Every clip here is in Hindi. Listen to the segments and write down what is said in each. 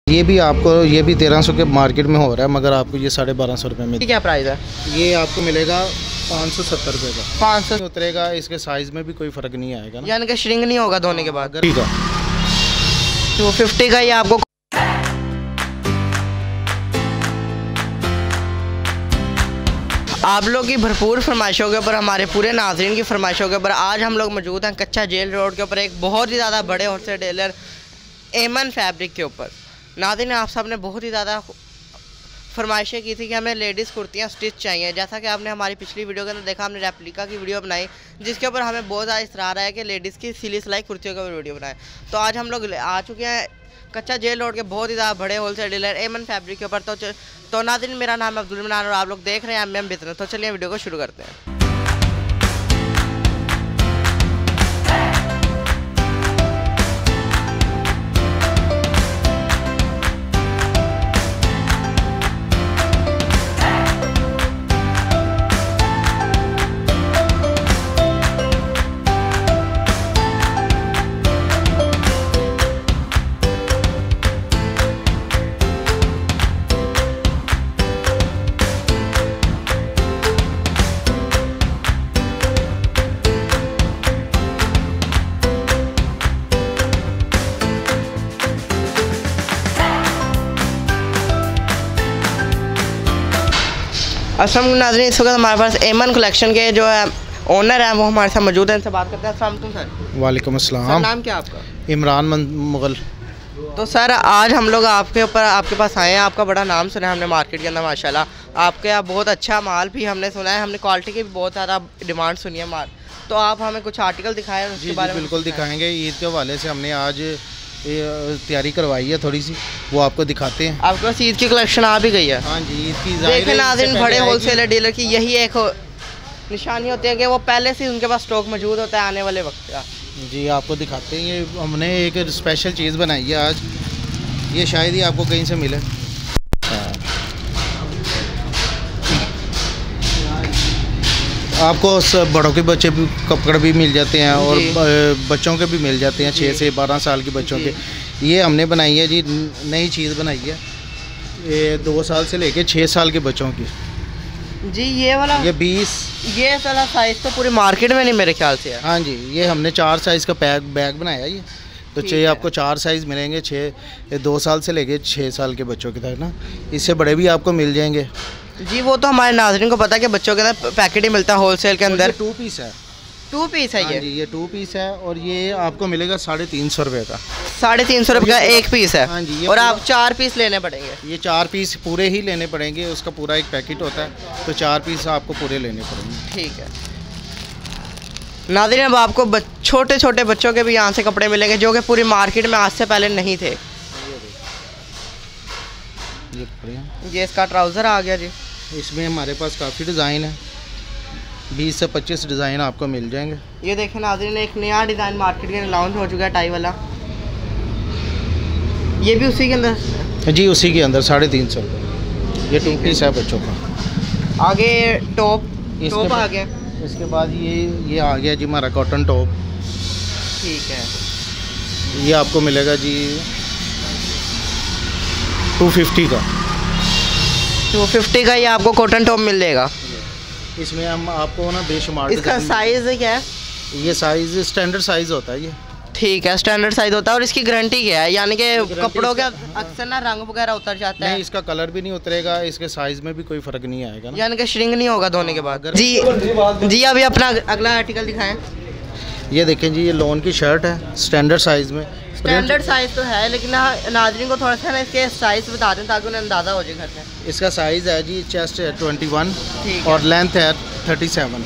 ये भी आपको 1300 के मार्केट में हो रहा है, मगर आपको ये 1250 रुपये में। क्या प्राइस है? ये आपको मिलेगा 570 रुपये का। 500 उतरेगा, इसके साइज़ में भी कोई फ़र्क नहीं आएगा ना, यानी कि श्रिंक नहीं होगा धोने के बाद। ठीक है। 250 का ये आपको। आप लोग की भरपूर फरमाइशों के ऊपर, हमारे पूरे नाज़रीन की फरमाइशों के ऊपर आज हम लोग मौजूद हैं कच्चा जेल रोड के ऊपर, एक बहुत ही ज़्यादा बड़े होलसेल डीलर एमन फैब्रिक के ऊपर। नाज़रीन, आप सब ने बहुत ही ज़्यादा फरमाइशें की थी कि हमें लेडीज़ कुर्तियाँ स्टिच चाहिए। जैसा कि आपने हमारी पिछली वीडियो के अंदर देखा, हमने रेप्लिका की वीडियो बनाई जिसके ऊपर हमें बहुत ज़्यादा इसरार है कि लेडीज़ की सिली सिलाई कुर्तियों का वीडियो बनाए। तो आज हम लोग आ चुके हैं कच्चा जेल रोड के बहुत ही ज़्यादा बड़े होलसेल डीलर एमन फैब्रिक के ऊपर। तो नाज़रीन, मेरा नाम है अब्दुल मनान और आप लोग देख रहे हैं एमएम बिजनेस। तो चलिए वीडियो को शुरू करते हैं। अस्सलाम नाज़रीन, इस वक्त हमारे पास एमन कलेक्शन के जो है ओनर हैं वो हमारे साथ मौजूद हैं, इनसे बात करते हैं। अस्सलाम वालेकुम सर। वालेकुम अस्सलाम। नाम क्या आपका? इमरान मुगल। तो सर, आज हम लोग आपके पास आए हैं। आपका बड़ा नाम सुना है हमने मार्केट के अंदर, माशाल्लाह। आपके यहाँ बहुत अच्छा माल भी हमने सुना है, हमने क्वालिटी की भी बहुत ज़्यादा डिमांड सुनी है माल। तो आप हमें कुछ आर्टिकल दिखाएं उसके बारे में। बिल्कुल दिखाएंगे। ईद के हवाले से हमने आज तैयारी करवाई है थोड़ी सी, वो आपको दिखाते हैं। आपके पास ईद की कलेक्शन आ भी गई है? हाँ जी, ईद की देखें नाज़रीन, बड़े होलसेलर डीलर की यही एक निशानी होती है कि वो पहले से उनके पास स्टॉक मौजूद होता है आने वाले वक्त का। जी, आपको दिखाते हैं। ये हमने एक स्पेशल चीज़ बनाई है आज, ये शायद ही आपको कहीं से मिले। आपको बड़ों के बच्चे भी कपड़े भी मिल जाते हैं और बच्चों के भी मिल जाते हैं, 6 से 12 साल के बच्चों के। ये हमने बनाई है जी, नई चीज़ बनाई है, ये 2 साल से लेके 6 साल के बच्चों की जी। ये वाला ये 20 ये वाला साइज़ तो पूरी मार्केट में नहीं मेरे ख्याल से है। हाँ जी, ये हमने 4 साइज़ का बैग बनाया ये। तो 6 आपको 4 साइज़ मिलेंगे, 2 साल से लेके 6 साल के बच्चों की तक ना, इससे बड़े भी आपको मिल जाएंगे जी। वो तो हमारे नाज़रीन को पता है कि बच्चों के अंदर पैकेट ही मिलता है होलसेल के अंदर। 2 पीस है। 2 पीस है ये? ये 2 पीस है और ये आपको मिलेगा 350 रुपये का। 350 रुपये का एक पीस है? हाँ जी। और आप 4 पीस लेने पड़ेंगे? ये 4 पीस पूरे ही लेने पड़ेंगे, उसका पूरा एक पैकेट होता है, तो 4 पीस आपको पूरे लेने पड़ेंगे। ठीक है नाज़रीन, अब आपको छोटे छोटे बच्चों के भी यहाँ से कपड़े मिलेंगे जो कि पूरी मार्केट में आज से पहले नहीं थे। ये इसका ट्राउज़र आ गया जी। इसमें हमारे पास काफ़ी डिज़ाइन है, 20 से 25 डिज़ाइन आपको मिल जाएंगे। ये देखें नाज़रीन, एक नया डिज़ाइन मार्केट के लॉन्च हो चुका है, टाई वाला। ये भी उसी के अंदर? जी, उसी के अंदर 350 रुपये। ये 2 पीस है बच्चों का। आगे टॉप आ गया। इसके बाद ये आ गया जी हमारा कॉटन टॉप। ठीक है। ये आपको मिलेगा जी 250 का। 250 का ये आपको कॉटन टॉप मिल जाएगा। इसमें हम आपको ना बेशुमार। इसका साइज़ क्या है? ये साइज़ स्टैंडर्ड साइज़ होता है ये। ठीक है, स्टैंडर्ड साइज़ होता है। और इसकी गारंटी क्या है? यानी कि कपड़ों के अक्सर ना रंग वगैरह उतर जाता है। नहीं, इसका कलर भी नहीं उतरेगा, इसके साइज़ में भी कोई फ़र्क नहीं आएगा ना, यानी कि श्रिंक नहीं होगा धोने के बाद। जी, अभी अपना अगला आर्टिकल दिखाएं। ये देखें जी, ये लॉन की शर्ट है स्टैंडर्ड साइज़ में। स्टैंडर्ड साइज़ तो है, लेकिन नाज़रीन को थोड़ा सा ना इसके साइज़ बता दें ताकि उन्हें अंदाज़ा हो जाए घर में। इसका साइज़ है जी, चेस्ट है 21 और लेंथ है 37।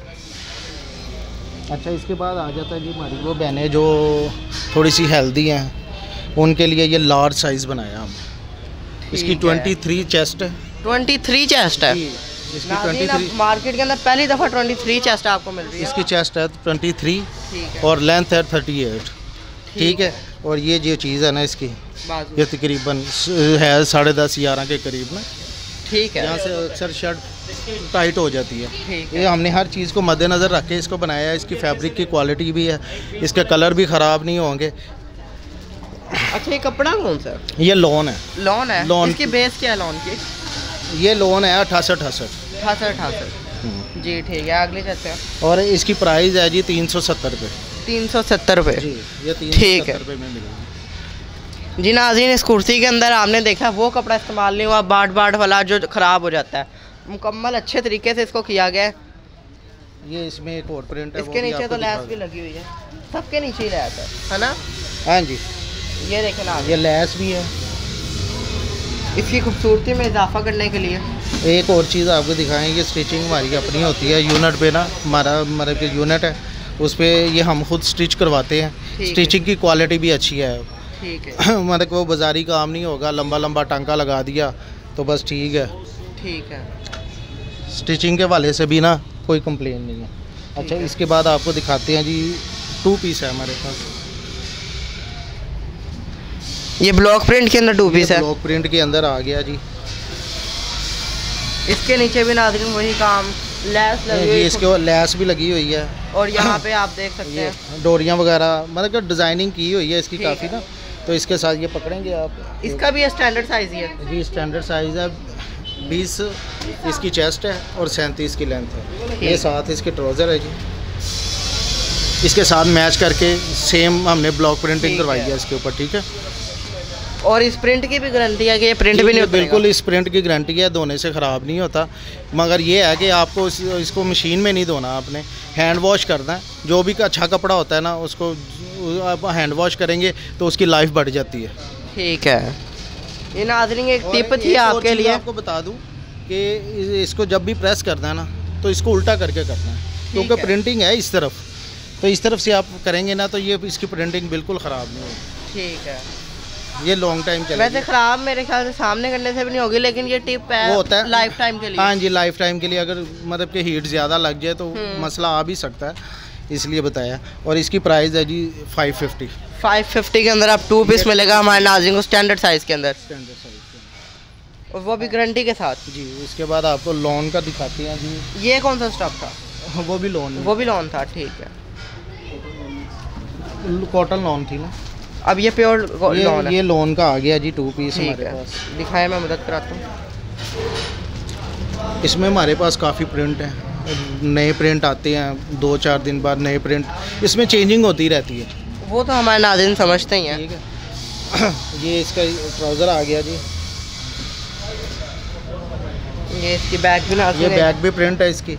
अच्छा, इसके बाद आ जाता है जी हमारी वो बहनें जो थोड़ी सी हेल्दी हैं, उनके लिए ये लार्ज साइज़ बनाया हमने। इसकी 23 चेस्ट है। 23 चेस्ट है? इसकी 23 मार्केट के अंदर पहली दफ़ा 23 चेस्ट आपको मिल रही है। इसकी चेस्ट है 23 और लेंथ है 38। ठीक है। और ये जो चीज़ है ना इसकी, ये तकरीबन है 10.5-11 के करीब ना। ठीक है। यहाँ से अक्सर शर्ट टाइट हो जाती है। ये हमने हर चीज़ को मद्देनज़र रख के इसको बनाया है। इसकी फैब्रिक की क्वालिटी भी है, इसके कलर भी ख़राब नहीं होंगे। अच्छा, ये कपड़ा कौन सा? ये लॉन है। लॉन है। लॉन इसकी बेस क्या है लॉन की? ये लॉन है 68। 68 जी ठीक है, अगले चलते हैं। और इसकी प्राइस है जी 370 रुपये। 370 रुपये जी, ये ठीक है 370 रुपये में मिलेगी जी। नाज़रीन, इस कुर्सी के अंदर आपने देखा वो कपड़ा इस्तेमाल नहीं हुआ, बाट वाला जो ख़राब हो जाता है, मुकम्मल अच्छे तरीके से इसको किया गया है। ये इसमें एक और प्रिंट है, इसके नीचे तो लैस भी लगी हुई है, सबके नीचे ही लैस है ना? हाँ जी, ये देखें ना, ये लैस भी है। इसकी खूबसूरती में इजाफा करने के लिए एक और चीज़ आपको दिखाएंगे, स्टिचिंग हमारी अपनी होती है यूनिट पे ना, हमारा मतलब यूनिट है उस पर ये हम खुद स्टिच करवाते हैं। स्टिचिंग की क्वालिटी भी अच्छी है। ठीक है मतलब वो बाजारी काम नहीं होगा, लंबा लंबा टांका लगा दिया तो बस ठीक है। ठीक है, स्टिचिंग के वाले से भी ना कोई कंप्लेन नहीं है। अच्छा, इसके बाद आपको दिखाते हैं जी 2 पीस है हमारे पास। ये ब्लॉक प्रिंट के अंदर 2 पीस है। ब्लॉक प्रिंट के अंदर आ गया जी। इसके नीचे भी नाज़रीन वही काम, लैस लगी हुई है, इसके लैस भी लगी हुई है। और यहाँ पे आप देख सकते हैं डोरियाँ वगैरह, मतलब कि डिज़ाइनिंग की हुई है इसकी काफ़ी ना। तो इसके साथ ये पकड़ेंगे आप। इसका भी स्टैंडर्ड साइज़ ही है जी? स्टैंडर्ड साइज़ है। 20 इसकी चेस्ट है और 37 की लेंथ है। ये साथ इसके ट्राउज़र है जी। इसके साथ मैच करके सेम हमने ब्लॉक प्रिंटिंग करवाई है इसके ऊपर। ठीक है, और इस प्रिंट की भी गारंटी है कि ये प्रिंट भी नहीं होता? बिल्कुल, इस प्रिंट की गारंटी है, धोने से ख़राब नहीं होता। मगर ये है कि आपको इसको मशीन में नहीं धोना, आपने हैंड वॉश करना है। जो भी अच्छा कपड़ा होता है ना, उसको आप हैंड वॉश करेंगे तो उसकी लाइफ बढ़ जाती है। ठीक है, ये नाज़रीन एक टिप थी आपके लिए। आपको बता दूं कि इसको जब भी प्रेस करना है ना, तो इसको उल्टा करके करना है, क्योंकि प्रिंटिंग है इस तरफ, तो इस तरफ से आप करेंगे ना तो ये इसकी प्रिंटिंग बिल्कुल ख़राब नहीं होगी। ठीक है, ये लॉन्ग टाइम चलेगी। वैसे ख़राब मेरे ख्याल से सामने करने से भी नहीं होगी, लेकिन ये टिप है, वो होता है लाइफ टाइम के लिए। हाँ जी, लाइफ टाइम के लिए। अगर मतलब कि हीट ज़्यादा लग जाए तो मसला आ भी सकता है, इसलिए बताया। और इसकी प्राइस है जी 550। 550 के अंदर आप 2 पीस मिलेगा हमारे नाज़रीन को, स्टैंडर्ड साइज़ के अंदर, और वो भी गारंटी के साथ जी। इसके बाद आपको लॉन का दिखाते हैं जी। ये कौन सा स्टॉक था? वो भी लॉन, वो भी लॉन था। ठीक है, कॉटन लॉन थी ना। अब ये प्योर लॉन है। ये लॉन का आ गया जी 2 पीस हमारे पास। दिखाए, मैं मदद कराता हूँ। इसमें हमारे पास काफ़ी प्रिंट हैं, नए प्रिंट आते हैं 2-4 दिन बाद, नए प्रिंट इसमें चेंजिंग होती रहती है। वो तो हमारे नाज़रीन समझते ही हैं। ठीक है ये इसका ट्राउज़र आ गया जी। ये इसकी बैक भी ना, ये बैक भी प्रिंट है इसकी।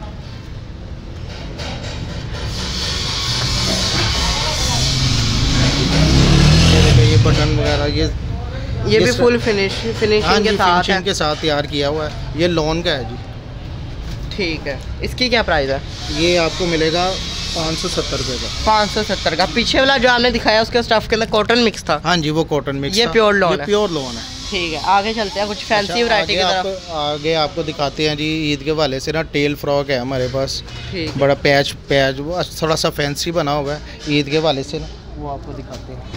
ये बटन वगैरह, ये भी फुल फिनिशिंग के साथ तैयार किया हुआ है। ये लॉन का है जी। ठीक है, इसकी क्या प्राइस है? ये आपको मिलेगा 570 रुपये का। 570 का। पीछे वाला जो आपने दिखाया उसके स्टफ के अंदर कॉटन मिक्स था? हाँ जी, वो कॉटन मिक्स। ये प्योर लॉन है? प्योर लॉन है। ठीक है, आगे चलते हैं कुछ फैंसी वैरायटी की तरफ। आगे आपको दिखाते हैं जी, ईद के हवाले से ना टेल फ्रॉक है हमारे पास। ठीक, बड़ा पैच वो थोड़ा सा फैंसी बना हुआ है ईद के हवाले से ना, वो आपको दिखाते हैं।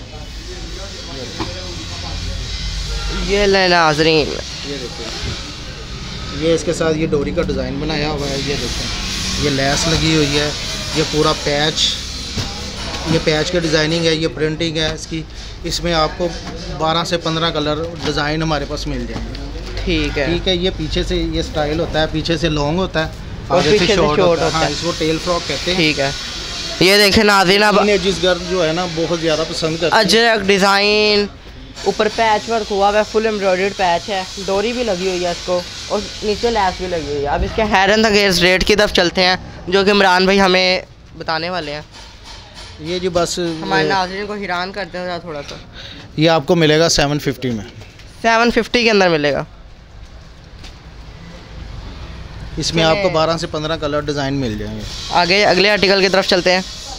ये ले नाज़रीन, ये देखिए, ये इसके साथ ये डोरी का डिज़ाइन बनाया हुआ है। ये देखें, ये लैस लगी हुई है, ये पूरा पैच, ये पैच की डिज़ाइनिंग है, ये प्रिंटिंग है इसकी। इसमें आपको 12 से 15 कलर डिज़ाइन हमारे पास मिल जाएंगे। ठीक है, ठीक है। ये पीछे से ये स्टाइल होता है, पीछे से लॉन्ग होता है, आगे से शॉर्ट होता है। हाँ, इसको टेल फ्रॉक कहते हैं। ठीक है, ये देखें नाज़रीन, अब टीनेजर्स गर्ल जो है ना बहुत ज़्यादा पसंद करते हैं। अजरक डिज़ाइन, ऊपर पैच वर्क हुआ हुआ है, फुल एम्ब्रॉयडर्ड पैच है, डोरी भी लगी हुई है इसको, और नीचे लैस भी लगी हुई है। अब इसके हैरन अंगेज रेट की तरफ चलते हैं, जो कि इमरान भाई हमें बताने वाले हैं। ये जी बस हमारे नाज़रीन को हैरान करते हैं थोड़ा सा। ये आपको मिलेगा 750 में। 750 के अंदर मिलेगा। इसमें आपको 12 से 15 कलर डिज़ाइन मिल जाएंगे। आगे अगले आर्टिकल की तरफ चलते हैं।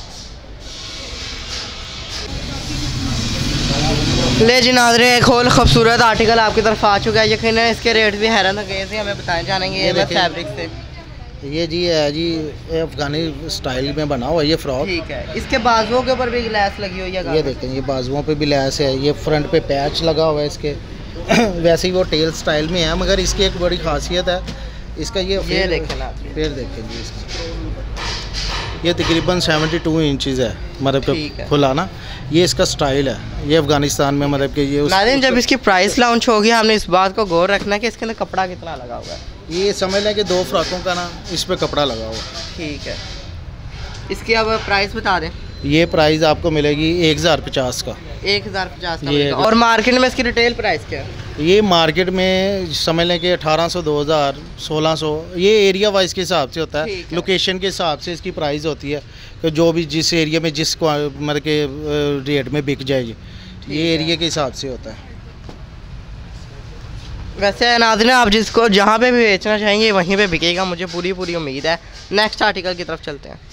ले जी नाज़रीन, एक और खूबसूरत आर्टिकल आपकी तरफ आ चुका है। यकीनन इसके रेट भी हैरान अंगेज़ हैं, हमें बताए जानेंगे। ये फैब्रिक से ये जी है जी, अफगानी स्टाइल में बना हुआ ये फ्रॉक। ठीक है, इसके बाजुओं के ऊपर भी लैस लगी हुई है। ये देखें, ये बाजुओं पे भी लैस है, ये फ्रंट पे पैच लगा हुआ है इसके। वैसे ही वो टेल स्टाइल में है, मगर इसकी एक बड़ी खासियत है इसका, ये देखें ना, फिर देखें जी इसका, ये तकरीबन 72 इंचज़ है, मतलब ठीक है। खुला ना। ये इसका स्टाइल है, ये अफ़गानिस्तान में मतलब कि ये नाज़रीन जब इसकी प्राइस लॉन्च होगी हमने इस बात को गौर रखना है कि इसके अंदर कपड़ा कितना लगा हुआ है। ये समझ लें कि 2 फ्राकों का ना इस पे कपड़ा लगा हुआ। ठीक है, इसकी अब प्राइस बता दें। ये प्राइस आपको मिलेगी 1050 का। 1050 का ये मिलेगा। और मार्केट में इसकी रिटेल प्राइस क्या है? ये मार्केट में समझ लें कि 1800, 2000, 1600, ये एरिया वाइज के हिसाब से होता है, ठीक है। लोकेशन के हिसाब से इसकी प्राइस होती है कि जो भी जिस एरिया में जिस मतलब के रेट में बिक जाएगी, ये एरिया के हिसाब से होता है। वैसे नाज़रीन आप जिसको जहाँ पे भी बेचना चाहेंगे वहीं पे बिकेगा, मुझे पूरी उम्मीद है। नेक्स्ट आर्टिकल की तरफ चलते हैं।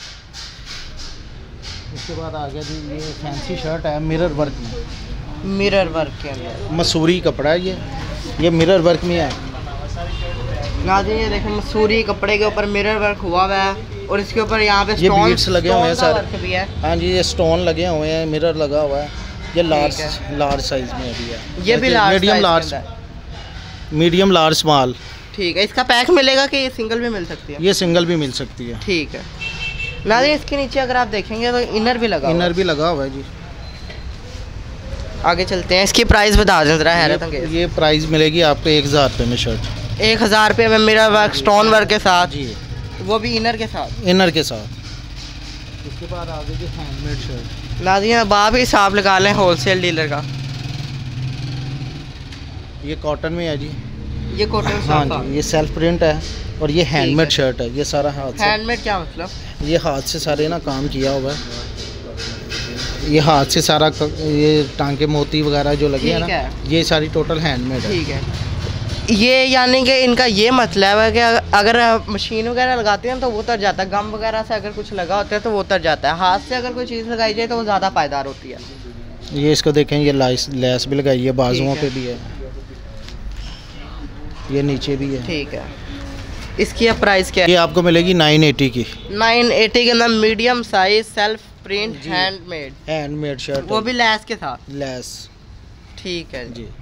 इसके बाद आ गया जी, ये फैंसी शर्ट है मिरर वर्क में, मिरर वर्क के अंदर मसूरी कपड़ा है ये मिरर वर्क में है। नाज़रीन ये देखें, मसूरी कपड़े के ऊपर मिरर वर्क हुआ है और इसके ऊपर यहाँ पे ये बीड्स लगे हुए हैं स्टोन का सारे। वर्क भी है। हाँ जी, ये स्टोन लगे हुए हैं, मिरर लगा हुआ है। ये ठीक लार्ज साइज में भी है। ये भी मीडियम लार्ज स्मॉल। ठीक है, इसका पैक मिलेगा कि ये सिंगल भी मिल सकती है? ये सिंगल भी मिल सकती है। ठीक है। नाज़रीन इसके नीचे अगर आप देखेंगे तो इनर भी लगा इनर भी लगा हुआ है जी। आगे चलते हैं, इसकी प्राइस बता दें ज़रा। हैरत अंगेज़ ये प्राइस मिलेगी आपको 1000 रुपये में शर्ट। 1000 रुपये में मिरर वर्क स्टोन वर्क के साथ जी, वो भी इनर के साथ। इनर के साथ। इसके बाद आगे जी हैंडमेड शर्ट। नाज़रीन अब आप ही हिसाब लगा लें होलसेल डीलर का। ये कॉटन में है जी। ये कॉटन हाँ जी, ये सेल्फ प्रिंट है और ये हैंडमेड शर्ट है। ये सारा हाथ से, हैंडमेड क्या मतलब? ये हाथ से सारे ना काम किया हुआ है। ये हाथ से सारा ये टांके मोती वगैरह जो लगे हैं ना, ये सारी टोटल हैंडमेड है। ठीक है, ये यानी कि इनका ये मतलब है कि अगर मशीन वगैरह लगाते हैं तो वो उतर जाता है, गम वगैरह से अगर कुछ लगा होता है तो वो उतर जाता है। हाथ से अगर कोई चीज़ लगाई जाए तो वो ज़्यादा पायदार होती है। ये इसको देखें, ये लेस भी लगाई है, बाजुओं पे भी है, ये नीचे भी है। ठीक है, इसकी अब प्राइस क्या है? ये आपको मिलेगी 980 की। 980 के अंदर medium size self print handmade shirt, वो भी लेस के साथ। लेस। ठीक है जी।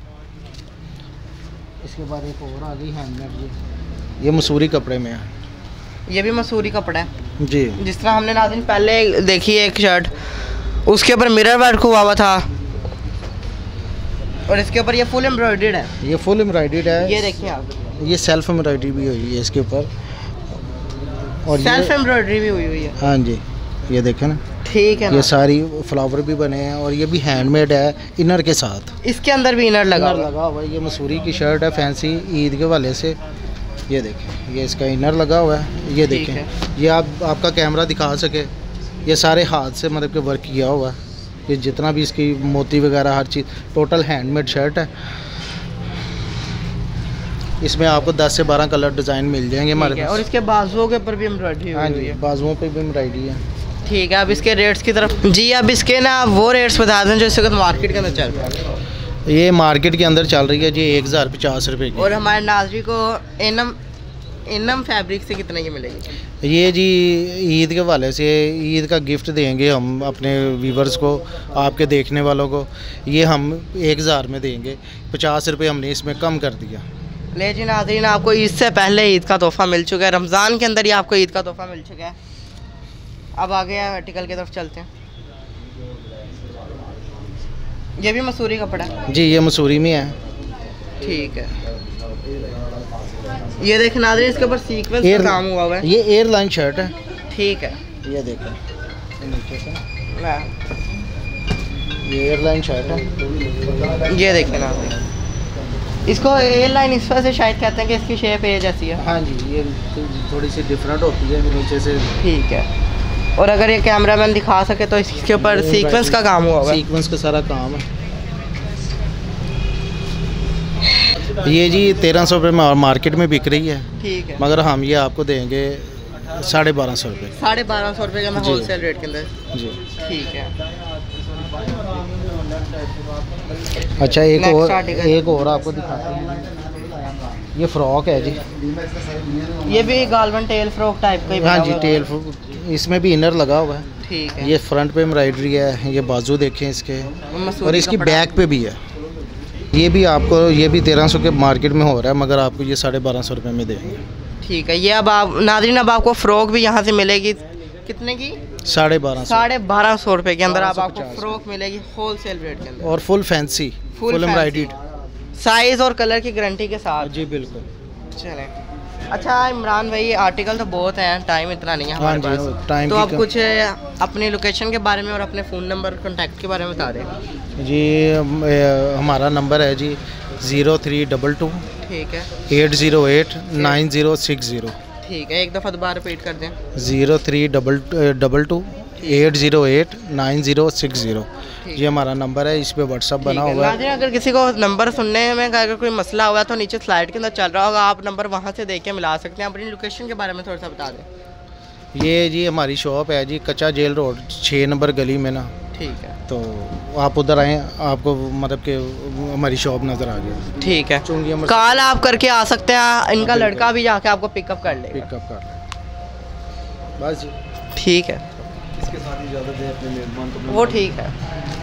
इसके बाद एक और आ गई हैंडमेड जी, ये मसूरी कपड़े में है। ये भी मसूरी कपड़ा है जी। जिस तरह हमने नाज़रीन पहले देखी है एक शर्ट, उसके ऊपर मिरर वर्क हुआ था और इसके ऊपर ये फुल एम्ब्रॉयडर्ड है। ये फुल एम्ब्रॉयडर्ड है। ये देखिए आप, ये सेल्फ एम्ब्रॉयडरी भी हुई है इसके ऊपर, और सेल्फ एम्ब्रॉयडरी भी हुई है। हाँ जी, ये देखें ना। ठीक है, ये सारी फ्लावर भी बने हैं और ये भी हैंडमेड है इनर के साथ। इसके अंदर भी इनर लगा हुआ है। ये मसूरी की शर्ट है फैंसी ईद के वाले से। ये देखें, ये इसका इनर लगा हुआ है। ये देखें, ये आपका कैमरा दिखा सके, ये सारे हाथ से मतलब कि वर्क किया हुआ है। ये जितना भी इसकी मोती वगैरह हर चीज़ टोटल हैंडमेड शर्ट है। इसमें आपको 10 से 12 कलर डिज़ाइन मिल जाएंगे हमारे पास। और इसके बाजुओं के ऊपर भी एम्ब्रॉयडरी हाँ जी, बाजुओं पे भी एम्ब्रॉयडरी है। ठीक है, अब इसके रेट्स की तरफ जी। अब इसके ना वो रेट्स बता दें जो इस वक्त मार्केट के अंदर चल रहा है। ये मार्केट के अंदर चल रही है जी 1050 रुपये की। और हमारे नाज़रीन को एनम फैब्रिक से कितने की मिलेगी? ये जी ईद के वाले से ईद का गिफ्ट देंगे हम अपने व्यूवर्स को, आपके देखने वालों को। ये हम 1000 में देंगे, 50 रुपये हमने इसमें कम कर दिया। ले जी नाज़रीन, आपको ईद से पहले ईद का तोहफ़ा मिल चुका है, रमज़ान के अंदर ही आपको ईद का तोहफ़ा मिल चुका है। अब आगे आर्टिकल की तरफ चलते हैं। ये भी मसूरी कपड़ा है जी, ये मसूरी में है। ठीक है, ये देखें नाज़रीन, इसके ऊपर सीक्वेंस का काम हुआ है। ये एयरलाइन शर्ट है। ठीक है, ये देखें नीचे से, ये एयरलाइन शर्ट है। ये देखें नाज़रीन, इसको एयरलाइन इस वजह से शायद कहते हैं कि इसकी शेप ए जैसी है। हाँ जी, ये थोड़ी सी डिफरेंट होती है नीचे से। ठीक है, और अगर ये कैमरामैन दिखा सके तो इसके ऊपर सीक्वेंस का काम हुआ है। सीक्वेंस का सारा काम है। ये जी 1300 रुपये में मार्केट में बिक रही है। ठीक है, मगर हम ये आपको देंगे 1250 रुपये। 1250 रुपये का होलसेल रेट के अंदर जी। ठीक है, अच्छा एक और आपको दिखाते हैं। ये फ्रॉक है जी, ये भी गालवन टेल फ्रॉक टाइप का ही। हाँ जी, टेल फ्रॉक, इसमें भी इनर लगा हुआ है। ठीक है, ये फ्रंट पे एम्ब्रॉयडरी है। ये बाजू देखें इसके, और इसकी बैक पे भी है। ये भी आपको, ये भी 1300 के मार्केट में हो रहा है, मगर आपको ये 1250 रुपये में देंगे। ठीक है, ये अब आप नाज़रीन, अब आपको फ़्रॉक भी यहाँ से मिलेगी कितने की? 1250। 1250 रुपये के अंदर आप आपको 1250 फ्रॉक मिलेगी होलसेल रेट के अंदर और full fancy, full embroidered, size और कलर की गारंटी के साथ। जी बिल्कुल। चलें, अच्छा इमरान भाई आर्टिकल तो बहुत हैं, टाइम इतना नहीं है हमारे हाँ जी, पास, टाइम तो की आप कुछ अपनी लोकेशन के बारे में और अपने फ़ोन नंबर कॉन्टैक्ट के बारे में बता दें। जी हमारा नंबर है जी 0322 ठीक है 808 9060। ठीक है, एक दफ़ा दोबारा रिपीट कर दें। 0322 808 9060। ये हमारा नंबर है, इस पे व्हाट्सअप बना हुआ है। नाज़रीन अगर किसी को नंबर सुनने में अगर कोई मसला हुआ तो नीचे स्लाइड के अंदर चल रहा होगा, आप नंबर वहाँ से देख के मिला सकते हैं। अपनी लोकेशन के बारे में थोड़ा सा बता दें। ये जी हमारी शॉप है जी कच्चा जेल रोड 6 नंबर गली में ना। ठीक है, तो आप उधर आएँ, आपको मतलब कि हमारी शॉप नज़र आ जाए। ठीक है, चुंगी कॉल आप करके आ सकते हैं, इनका लड़का भी जाके आपको पिकअप कर लेगा। पिकअप कर बस जी। ठीक है, इसके साथ ही ज़्यादा देर अपने मेहमान को वो ठीक है।